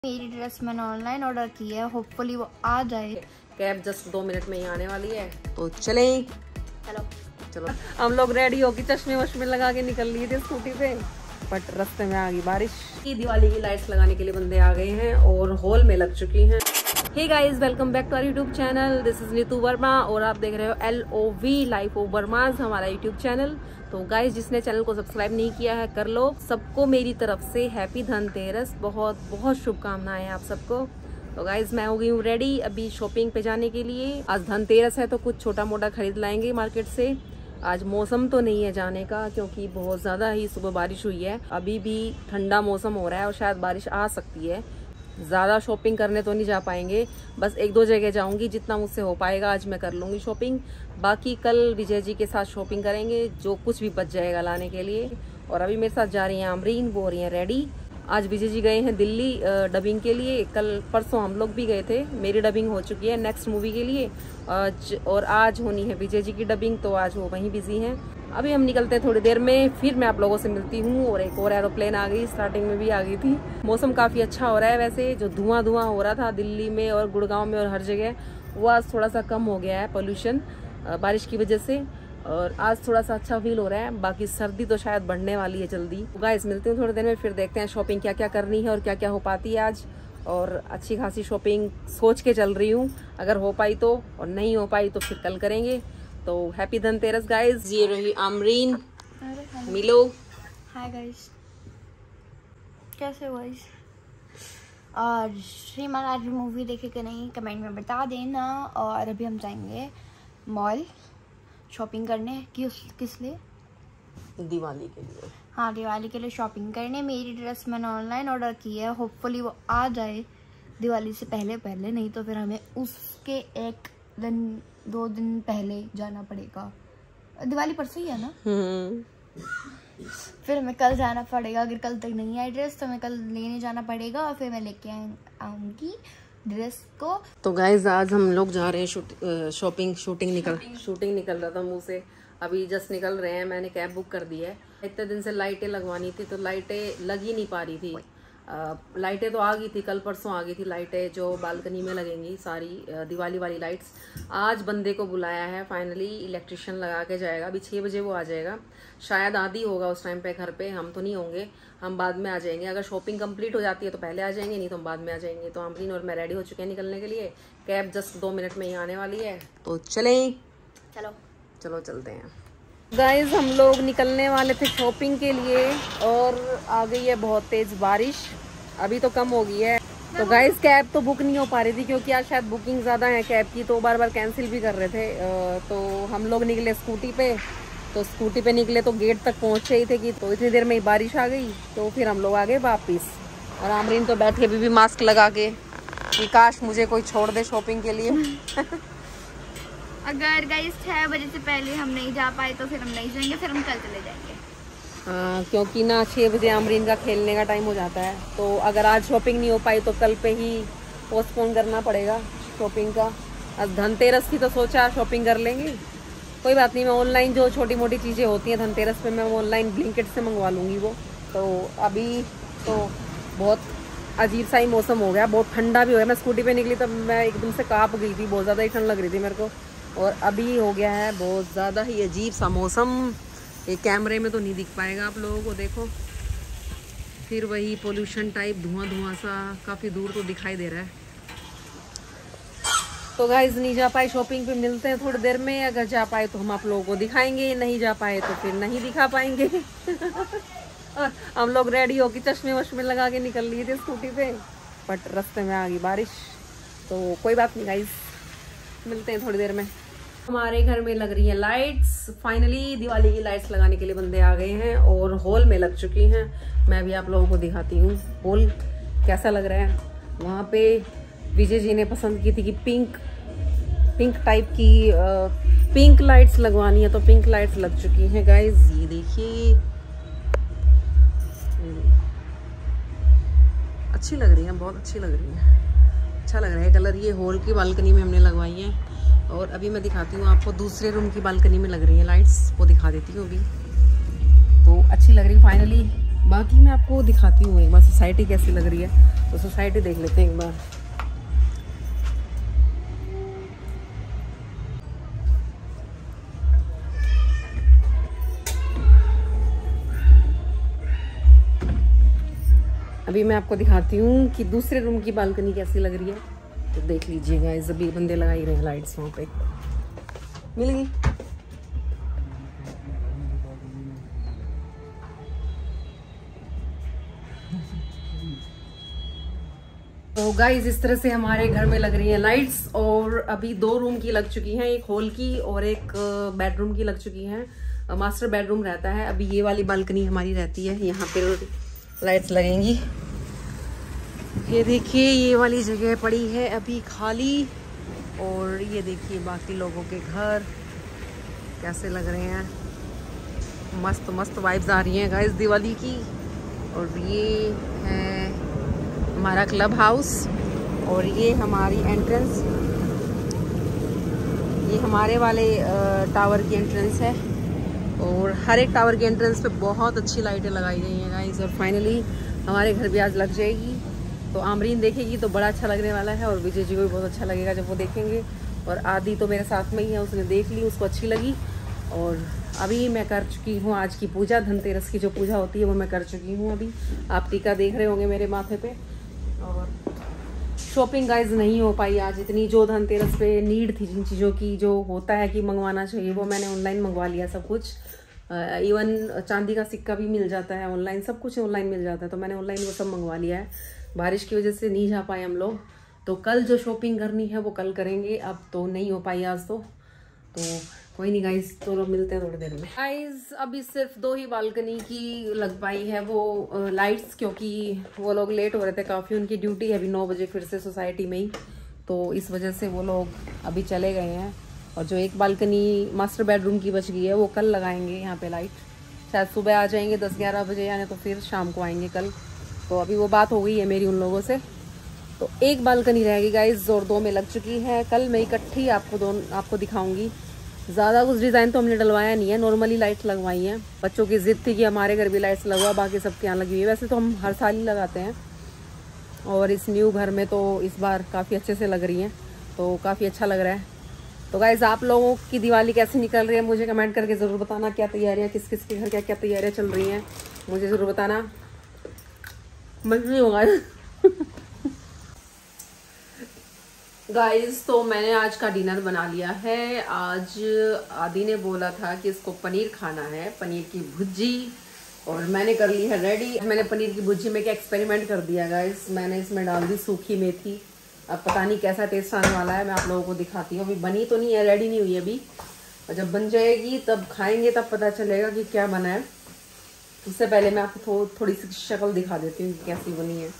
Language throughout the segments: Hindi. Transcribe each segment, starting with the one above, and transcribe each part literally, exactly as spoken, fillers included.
मेरी ड्रेस मैंने ऑनलाइन ऑर्डर की है, होपफुली वो आ जाए। कैब जस्ट दो मिनट में ही आने वाली है, तो चलें। चलो चलो हम लोग रेडी होके चश्मे वश्मे लगा के निकल लिए थे स्कूटी पे, बट रास्ते में आ गई बारिश। दिवाली की लाइट्स लगाने के लिए बंदे आ गए हैं और हॉल में लग चुकी हैं। Hey guys, welcome back to our YouTube channel. This is Neetu Verma और आप देख रहे हो L O V life of Vermas, हमारा यूट्यूब चैनल। तो गाइस, जिसने चैनल को सब्सक्राइब नहीं किया है कर लो। सबको मेरी तरफ से हैप्पी धनतेरस, बहुत बहुत शुभकामनाएं आप सबको। तो गाइज मैं हो गई हूँ रेडी अभी शॉपिंग पे जाने के लिए। आज धनतेरस है तो कुछ छोटा मोटा खरीद लाएंगे मार्केट से। आज मौसम तो नहीं है जाने का क्योंकि बहुत ज़्यादा ही सुबह बारिश हुई है। अभी भी ठंडा मौसम हो रहा है और शायद बारिश आ सकती है। ज़्यादा शॉपिंग करने तो नहीं जा पाएंगे, बस एक दो जगह जाऊंगी, जितना मुझसे हो पाएगा आज मैं कर लूँगी शॉपिंग। बाकी कल विजय जी के साथ शॉपिंग करेंगे, जो कुछ भी बच जाएगा लाने के लिए। और अभी मेरे साथ जा रही हैं आमरीन, वो हो रही हैं रेडी। आज विजय जी गए हैं दिल्ली डबिंग के लिए। कल परसों हम लोग भी गए थे, मेरी डबिंग हो चुकी है नेक्स्ट मूवी के लिए। आज और आज होनी है विजय जी की डबिंग, तो आज वो वहीं बिजी हैं। अभी हम निकलते हैं थोड़ी देर में, फिर मैं आप लोगों से मिलती हूँ। और एक और एरोप्लेन आ गई, स्टार्टिंग में भी आ गई थी। मौसम काफ़ी अच्छा हो रहा है वैसे। जो धुआं धुआं हो रहा था दिल्ली में और गुड़गांव में और हर जगह, वो आज थोड़ा सा कम हो गया है पोल्यूशन बारिश की वजह से। और आज थोड़ा सा अच्छा फील हो रहा है। बाकी सर्दी तो शायद बढ़ने वाली है जल्दी। गाइस मिलते हैं थोड़ी देर में, फिर देखते हैं शॉपिंग क्या क्या करनी है और क्या क्या हो पाती है आज। और अच्छी खासी शॉपिंग सोच के चल रही हूँ, अगर हो पाई तो, और नहीं हो पाई तो फिर कल करेंगे। तो हैप्पी धनतेरस गाइस। ये रही आमरीन, मिलो। हाय गाइस, कैसे हो गाइस? और श्रीमान आज मूवी देखे कि नहीं कमेंट में बता देना। और अभी हम जाएंगे मॉल शॉपिंग करने। किस किस लिए? दिवाली के लिए। हाँ, दिवाली के लिए शॉपिंग करने। मेरी ड्रेस मैंने ऑनलाइन ऑर्डर की है, होपफुली वो आ जाए दिवाली से पहले पहले, नहीं तो फिर हमें उसके एक दिन दो दिन पहले जाना पड़ेगा। दिवाली परसों ही है ना? फिर हमें कल जाना पड़ेगा। अगर कल तक नहीं आई ड्रेस तो हमें कल लेने जाना पड़ेगा और फिर मैं लेके आऊँगी ड्रेस को। तो गाइज आज हम लोग जा रहे हैं शॉपिंग। शूटिंग निकल शूटिंग निकल रहा था मुंह से, अभी जस्ट निकल रहे हैं। मैंने कैब बुक कर दी है। इतने दिन से लाइटें लगवानी थी तो लाइटें लग ही नहीं पा रही थी। आ, लाइटें तो आ गई थी, कल परसों आ गई थी लाइटें जो बालकनी में लगेंगी सारी दिवाली वाली लाइट्स। आज बंदे को बुलाया है फाइनली, इलेक्ट्रिशियन लगा के जाएगा। अभी छः बजे वो आ जाएगा, शायद आधी होगा उस टाइम पे घर पे। हम तो नहीं होंगे, हम बाद में आ जाएंगे। अगर शॉपिंग कंप्लीट हो जाती है तो पहले आ जाएंगे, नहीं तो हम बाद में आ जाएंगे। तो आमरीन और मैं रेडी हो चुके हैं निकलने के लिए। कैब जस्ट दो मिनट में ही आने वाली है, तो चलें। चलो चलो चलते हैं गाइज। हम लोग निकलने वाले थे शॉपिंग के लिए और आ गई है बहुत तेज बारिश। अभी तो कम हो गई है। तो गाइज कैब तो बुक नहीं हो पा रही थी क्योंकि आज शायद बुकिंग ज़्यादा है कैब की, तो बार बार कैंसिल भी कर रहे थे। तो हम लोग निकले स्कूटी पे। तो स्कूटी पे निकले तो गेट तक पहुंचे ही थे कि तो इतनी देर में ही बारिश आ गई। तो फिर हम लोग आ गए वापिस। और आमरीन तो बैठे अभी भी मास्क लगा के कि काश मुझे कोई छोड़ दे शॉपिंग के लिए। अगर गाइस छह बजे से पहले हम नहीं जा पाए तो फिर हम नहीं जाएंगे, फिर हम कल चले जाएंगे। हाँ, क्योंकि ना छः बजे आमरीन का खेलने का टाइम हो जाता है। तो अगर आज शॉपिंग नहीं हो पाई तो कल पे ही पोस्टपोन करना पड़ेगा शॉपिंग का। अब धनतेरस की तो सोचा शॉपिंग कर लेंगे, कोई बात नहीं। मैं ऑनलाइन जो छोटी मोटी चीज़ें होती हैं धनतेरस पे मैं ऑनलाइन ब्लिंकिट से मंगवा लूँगी वो। तो अभी तो बहुत अजीब सा ही मौसम हो गया, बहुत ठंडा भी हो गया। मैं स्कूटी पे निकली तब मैं एकदम से काँप गई थी, बहुत ज़्यादा ही ठंड लग रही थी मेरे को। और अभी हो गया है बहुत ज़्यादा ही अजीब सा मौसम। ये कैमरे में तो नहीं दिख पाएगा आप लोगों को, देखो। फिर वही पोल्यूशन टाइप धुआं धुआं सा काफ़ी दूर तो दिखाई दे रहा है। तो गाइस नहीं जा पाए शॉपिंग पे, मिलते हैं थोड़ी देर में। अगर जा पाए तो हम आप लोगों को दिखाएंगे, नहीं जा पाए तो फिर नहीं दिखा पाएंगे। हम लोग रेडी होके चश्मे वश्मे लगा के निकल लिए थे स्कूटी पे, बट रास्ते में आ गई बारिश। तो कोई बात नहीं गाइस, मिलते हैं थोड़ी देर में। हमारे घर में लग रही है लाइट्स। फाइनली दिवाली की लाइट्स लगाने के लिए बंदे आ गए हैं और हॉल में लग चुकी हैं। मैं भी आप लोगों को दिखाती हूँ हॉल कैसा लग रहा है। वहाँ पे विजय जी ने पसंद की थी कि पिंक पिंक टाइप की आ, पिंक लाइट्स लगवानी है, तो पिंक लाइट्स लग चुकी हैं गाइस। ये देखिए अच्छी लग रही है, बहुत अच्छी लग रही है, अच्छा लग रहा है कलर। ये हॉल की बालकनी में हमने लगवाई है। और अभी मैं दिखाती हूँ आपको दूसरे रूम की बालकनी में लग रही है लाइट्स, वो दिखा देती हूँ अभी। तो अच्छी लग रही है फाइनली। बाकी मैं आपको दिखाती हूँ एक बार सोसाइटी कैसी लग रही है। तो सोसाइटी देख लेते हैं एक बार। अभी मैं आपको दिखाती हूँ कि दूसरे रूम की बालकनी कैसी लग रही है, तो देख लीजिएगा। इस अभी बंदे लगा ही रहे हैं लाइट्स, वहाँ पे मिल गई। तो गाइस इस तरह से हमारे घर में लग रही है लाइट्स, और अभी दो रूम की लग चुकी हैं, एक हॉल की और एक बेडरूम की लग चुकी हैं। मास्टर बेडरूम रहता है, अभी ये वाली बालकनी हमारी रहती है, यहाँ पे लाइट्स लगेंगी। ये देखिए ये वाली जगह पड़ी है अभी खाली, और ये देखिए बाकी लोगों के घर कैसे लग रहे हैं। मस्त मस्त वाइब्स आ रही हैं गाइस दिवाली की। और ये है हमारा क्लब हाउस, और ये हमारी एंट्रेंस, ये हमारे वाले टावर की एंट्रेंस है। और हर एक टावर की एंट्रेंस पे बहुत अच्छी लाइटें लगाई गई हैं गाइस। और फाइनली हमारे घर भी आज लग जाएगी, तो आमरीन देखेगी तो बड़ा अच्छा लगने वाला है, और विजय जी को भी बहुत अच्छा लगेगा जब वो देखेंगे। और आदि तो मेरे साथ में ही है, उसने देख ली, उसको अच्छी लगी। और अभी मैं कर चुकी हूँ आज की पूजा, धनतेरस की जो पूजा होती है वो मैं कर चुकी हूँ अभी। आप टीका देख रहे होंगे मेरे माथे पे। और शॉपिंग गाइज नहीं हो पाई आज इतनी, जो धनतेरस पे नीड थी जिन चीज़ों की, जो होता है कि मंगवाना चाहिए, वो मैंने ऑनलाइन मंगवा लिया सब कुछ। इवन चांदी का सिक्का भी मिल जाता है ऑनलाइन, सब कुछ ऑनलाइन मिल जाता है, तो मैंने ऑनलाइन वो सब मंगवा लिया है। बारिश की वजह से नहीं जा पाए हम लोग, तो कल जो शॉपिंग करनी है वो कल करेंगे। अब तो नहीं हो पाई आज तो तो कोई नहीं गाइस, तो लोग मिलते हैं थोड़ी देर में। गाइस अभी सिर्फ दो ही बालकनी की लग पाई है वो लाइट्स, क्योंकि वो लोग लेट हो रहे थे काफ़ी, उनकी ड्यूटी है अभी नौ बजे फिर से सोसाइटी में ही, तो इस वजह से वो लोग अभी चले गए हैं। और जो एक बालकनी मास्टर बेडरूम की बच गई है वो कल लगाएंगे यहाँ पे लाइट, शायद सुबह आ जाएंगे दस ग्यारह बजे, यानी तो फिर शाम को आएंगे कल। तो अभी वो बात हो गई है मेरी उन लोगों से, तो एक बालकनी रहेगी गाइस और दो में लग चुकी है। कल मैं इकट्ठी आपको दोनों आपको दिखाऊंगी। ज़्यादा कुछ डिज़ाइन तो हमने डलवाया नहीं है, नॉर्मली लाइट्स लगवाई हैं। बच्चों की जिद थी कि हमारे घर भी लाइट्स लगवा, बाकी सबके यहाँ लगी हुई है। वैसे तो हम हर साल ही लगाते हैं, और इस न्यू घर में तो इस बार काफ़ी अच्छे से लग रही हैं, तो काफ़ी अच्छा लग रहा है। तो गाइज़ आप लोगों की दिवाली कैसी निकल रही है मुझे कमेंट करके ज़रूर बताना। क्या तैयारियाँ, किस किस के घर क्या क्या तैयारियाँ चल रही हैं मुझे ज़रूर बताना। मत नहीं होगा गाइस, तो मैंने आज का डिनर बना लिया है। आज आदि ने बोला था कि इसको पनीर खाना है, पनीर की भुर्जी, और मैंने कर ली है रेडी। मैंने पनीर की भुर्जी में क्या एक्सपेरिमेंट कर दिया गाइस, मैंने इसमें डाल दी सूखी मेथी। अब पता नहीं कैसा टेस्ट आने वाला है, मैं आप लोगों को दिखाती हूँ। अभी बनी तो नहीं है, रेडी नहीं हुई अभी, और जब बन जाएगी तब खाएंगे, तब पता चलेगा कि क्या बना है। उससे पहले मैं आपको थो, थोड़ी सी शक्ल दिखा देती हूँ कि कैसी बनी है।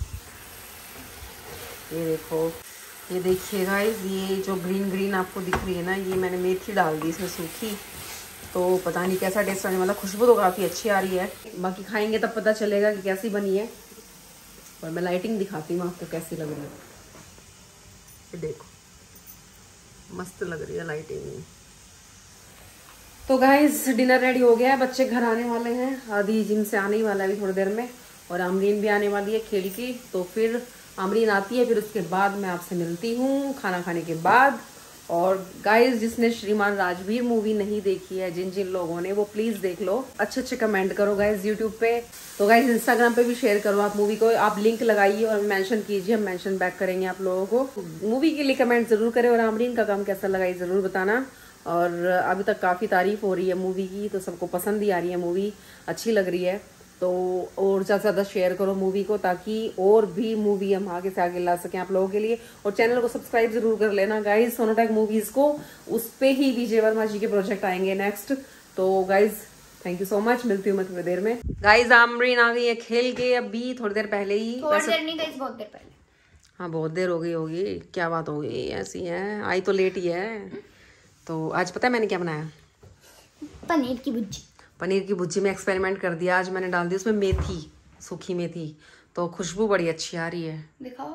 ये देखो, ये देखिए गाइस, ये जो ग्रीन ग्रीन आपको दिख रही है ना, ये मैंने मेथी डाल दी इसमें सूखी, तो पता नहीं कैसा टेस्ट आने वाला। खुशबू तो काफ़ी अच्छी आ रही है, बाकी खाएंगे तब पता चलेगा कि कैसी बनी है। और मैं लाइटिंग दिखाती हूँ आपको कैसी लग रही है। ये देखो, मस्त लग रही है लाइटिंग। तो गाइस डिनर रेडी हो गया है, बच्चे घर आने वाले हैं, आदि जिम से आने ही वाला है अभी थोड़ी देर में, और आमरीन भी आने वाली है खेल के। तो फिर आमरीन आती है, फिर उसके बाद मैं आपसे मिलती हूँ खाना खाने के बाद। और गाइस जिसने श्रीमान राजवीर मूवी नहीं देखी है, जिन जिन लोगों ने, वो प्लीज देख लो। अच्छे अच्छे कमेंट करो गाइस यूट्यूब पे, तो गाइस इंस्टाग्राम पे भी शेयर करो आप मूवी को, आप लिंक लगाइए और मेंशन कीजिए, हम मेंशन बैक करेंगे आप लोगों को। मूवी के लिए कमेंट जरूर करें, और आमरीन का काम कैसा लगा जरूर बताना। और अभी तक काफ़ी तारीफ हो रही है मूवी की, तो सबको पसंद ही आ रही है मूवी, अच्छी लग रही है। तो और ज़्यादा से ज़्यादा शेयर करो मूवी को, ताकि और भी मूवी हम आगे से आगे ला सकें आप लोगों के लिए। और चैनल को सब्सक्राइब जरूर कर लेना गाइज, सोनोटेक मूवीज़ को, उस पे ही विजय वर्मा जी के प्रोजेक्ट आएंगे नेक्स्ट। तो guys thank you so much, मिलती हूँ मैं थोड़ी देर में। गाइज आमरीन आ गई है खेल के, अभी थोड़ी देर पहले ही, थोड़ी देर नहीं गाइज, बहुत देर पहले। हाँ बहुत देर हो गई होगी, क्या बात हो गई, ऐसी है, आई तो लेट ही है। तो आज पता है मैंने क्या बनाया, पनीर की भुर्जी। पनीर की भुर्जी में एक्सपेरिमेंट कर दिया आज मैंने, डाल दी उसमें मेथी, सूखी मेथी, तो खुशबू बड़ी अच्छी आ रही है। दिखाओ,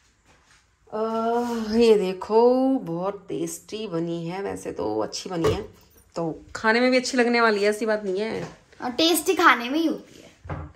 आ, ये देखो बहुत टेस्टी बनी है, वैसे तो अच्छी बनी है, तो खाने में भी अच्छी लगने वाली है, ऐसी बात नहीं है। और टेस्टी खाने में ही होती है। नहीं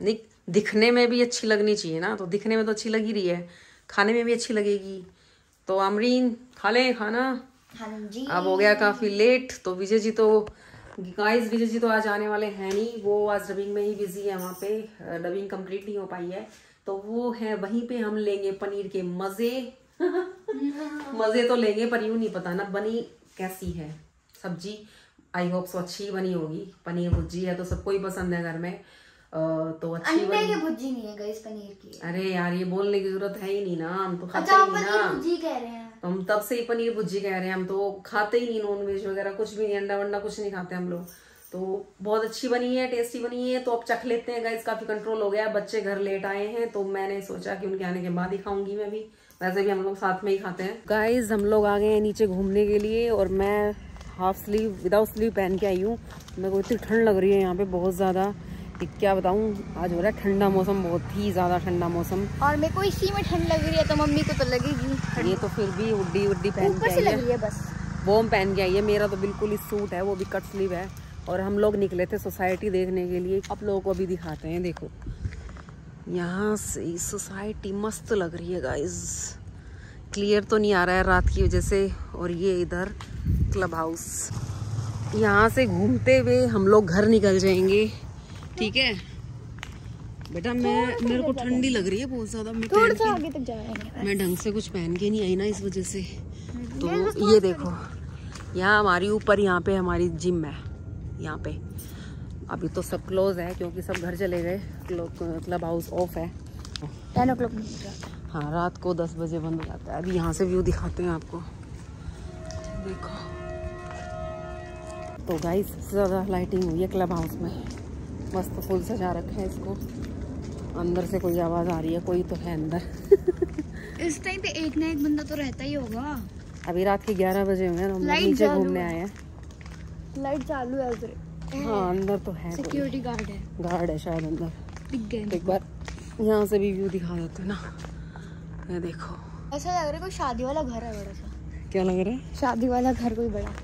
दिखने में भी अच्छी लगनी चाहिए ना, तो दिखने में तो अच्छी लग ही रही है, खाने में भी अच्छी लगेगी। तो आमरीन खा लें खाना। हाँ जी। अब हो गया काफी लेट, तो विजय जी तो गाइस विजय जी तो आज आने वाले हैं नहीं, वो आज डबिंग में ही बिजी है, वहाँ पे डबिंग कंप्लीट नहीं हो पाई है, तो वो है वहीं पे। हम लेंगे पनीर के मजे मजे तो लेंगे, पर यूं नहीं पता ना बनी कैसी है सब्जी। आई होप सो अच्छी बनी होगी। पनीर भुर्जी है तो सबको ही पसंद है घर में, तो अच्छी अंडे की भुर्जी नहीं है गाइस, पनीर की। अरे यार ये बोलने की जरूरत है ही नहीं ना, हम तो खाते अच्छा, ही नहीं ना। भुर्जी कह रहे हैं तो हम तब से ही पनीर भुर्जी कह रहे हैं, हम तो खाते ही नहीं नॉन वेज वगैरह कुछ भी नहीं, अंडा वंडा कुछ नहीं खाते हम लोग। तो बहुत अच्छी बनी है, टेस्टी बनी है, तो अब चख लेते हैं गाइस। काफी कंट्रोल हो गया, बच्चे घर लेट आए हैं तो मैंने सोचा कि उनके आने के बाद ही खाऊंगी मैं भी, वैसे भी हम लोग साथ में ही खाते हैं। गाइस हम लोग आ गए हैं नीचे घूमने के लिए, और मैं हाफ स्लीव विदाउट स्लीव पहन के आई हूँ। मेरे को इतनी ठंड लग रही है यहाँ पे बहुत ज़्यादा, क्या बताऊँ। आज हो रहा है ठंडा मौसम, बहुत ही ज़्यादा ठंडा मौसम, और मेरे को इसी में ठंड लग रही है, तो मम्मी को तो लगेगी। ये तो फिर भी उड्डी उड्डी पहन के आई है, बस बॉम पहन के आई है। मेरा तो बिल्कुल ही सूट है, वो भी कट स्लीव है। और हम लोग निकले थे सोसाइटी देखने के लिए, आप लोगों को अभी दिखाते हैं। देखो यहाँ से सोसाइटी मस्त लग रही है गाइज, क्लियर तो नहीं आ रहा है रात की वजह से। और ये इधर क्लब हाउस, यहाँ से घूमते हुए हम लोग घर निकल जाएंगे, ठीक है बेटा। मैं मेरे को ठंडी लग रही है बहुत ज्यादा, मैं थोड़ा सा आगे तक जा रहे हैं। मैं ढंग से कुछ पहन के नहीं आई ना इस वजह से। तो ये देखो यहाँ हमारी ऊपर, यहाँ पे हमारी जिम है यहाँ पे। अभी तो सब क्लोज है क्योंकि सब घर चले गए, क्लब हाउस ऑफ है। टेन ओ क्लॉक हाँ, रात को दस बजे बंद हो जाता है। अभी यहाँ से व्यू दिखाते हैं आपको, देखो। तो गाइस सबसे ज़्यादा लाइटिंग हुई है क्लब हाउस में, मस्त फूल सजा रखा है इसको। अंदर से कोई आवाज़ आ रही है, कोई तो है अंदर। इस टाइम पे एक ना एक बंदा तो रहता ही होगा। अभी रात के ग्यारह बजे हुए हैं, हम नीचे घूमने आए हैं। लाइट चालू है उधर। हाँ अंदर तो है, सिक्योरिटी गार्ड है, गार्ड है शायद अंदर। दिख गए। एक बार यहाँ से भी व्यू दिखा देते हैं ना, ये देखो। ऐसा लग रहा है कोई शादी वाला घर है बड़ा सा। क्या लग रहा है? शादी वाला घर कोई बड़ा।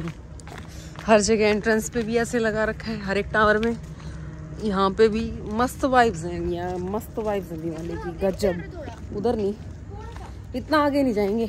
हर जगह एंट्रेंस पे भी ऐसे लगा रखा है, हर एक टावर में। यहाँ पे भी मस्त वाइब्स हैं, यहाँ मस्त वाइब्स हैं दिवाली की, गजब। उधर नहीं, इतना आगे नहीं जाएंगे,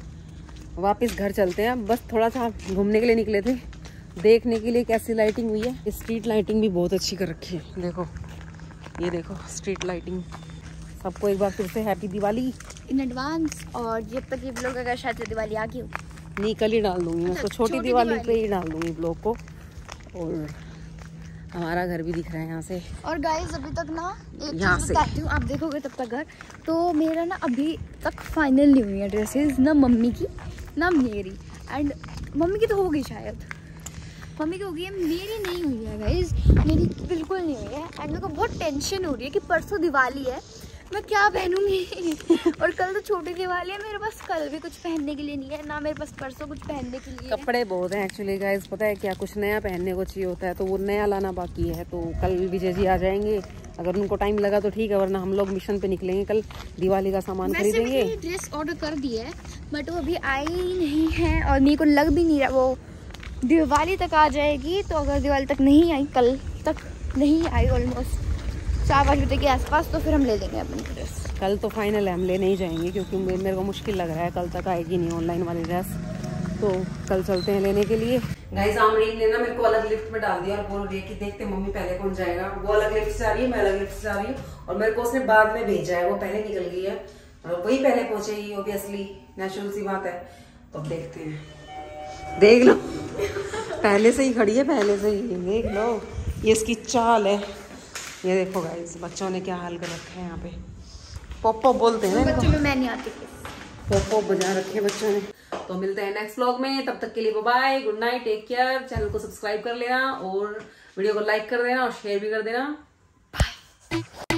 वापस घर चलते हैं। बस थोड़ा सा घूमने के लिए निकले थे, देखने के लिए कैसी लाइटिंग हुई है। स्ट्रीट लाइटिंग भी बहुत अच्छी कर रखी है, देखो ये देखो स्ट्रीट लाइटिंग। सबको एक बार फिर से हैप्पी दिवाली इन एडवांस। और जब तक ये ब्लॉग अगर शायद दिवाली आ गई हो, नहीं कल ही डाल दूंगी मैं तो, छोटी दिवाली पे ही डाल दूंगी ब्लॉग को। और हमारा घर भी दिख रहा है यहाँ से। और गाइस अभी तक ना एक चीज बताती हूँ, आप देखोगे तब तक घर, तो मेरा ना अभी तक फाइनल नहीं हुई है ड्रेसेस, ना मम्मी की ना मेरी। एंड मम्मी की तो हो गई शायद, मम्मी की हो गई है, मेरी नहीं हुई है गाइस, मेरी बिल्कुल नहीं हुई है। एंड मेरे को बहुत टेंशन हो रही है कि परसों दिवाली है, मैं क्या पहनूंगी। और कल तो छोटी दिवाली है, मेरे पास कल भी कुछ पहनने के लिए नहीं है, ना मेरे पास परसों कुछ पहनने के लिए। कपड़े बहुत हैं एक्चुअली गाइस, पता है क्या, कुछ नया पहनने को चाहिए होता है, तो वो नया लाना बाकी है। तो कल विजय जी आ जाएंगे, अगर उनको टाइम लगा तो ठीक है, वरना हम लोग मिशन पे निकलेंगे कल, दिवाली का सामान खरीदेंगे। ड्रेस ऑर्डर कर दी है बट वो अभी आई नहीं है, और मेरे को लग भी नहीं रहा वो दिवाली तक आ जाएगी। तो अगर दिवाली तक नहीं आई, कल तक नहीं आई, ऑलमोस्ट चार पाँच बजे के आसपास, तो फिर हम ले लेंगे अपनी ड्रेस। कल तो फाइनल है, हम ले नहीं जाएंगे क्योंकि मेरे को मुश्किल लग रहा है, कल तक आएगी नहीं ऑनलाइन वाली ड्रेस। तो कल चलते हैं लेने के लिए। गाइस आमरीन ने ना मेरे को अलग लिफ्ट में डाल दिया और बोल रही है कि देखते मम्मी पहले कौन जाएगा। वो अलग लिफ्ट से आ रही है, मैं अलग लिफ्ट से आ रही हूँ, और मेरे को उसने बाद में भेजा है, वो पहले निकल गई है और वही पहले पहुंचेगी, ऑब्वियसली नेचुरल सी बात है। तो अब देखते हैं, देख लो पहले से ही खड़ी है, पहले से ही देख लो, ये इसकी चाल है। ये देखो गाइस बच्चों ने क्या हाल कर रखा है यहाँ पे, पॉप पॉप बोलते हैं ना, बच्चों में मैं नहीं आती, पॉप पॉप बजा रखे बच्चों ने। तो मिलते हैं नेक्स्ट व्लॉग में, तब तक के लिए bye bye, good night, take care. Channel को सब्सक्राइब कर लेना और वीडियो को लाइक कर देना और शेयर भी कर देना। बाय।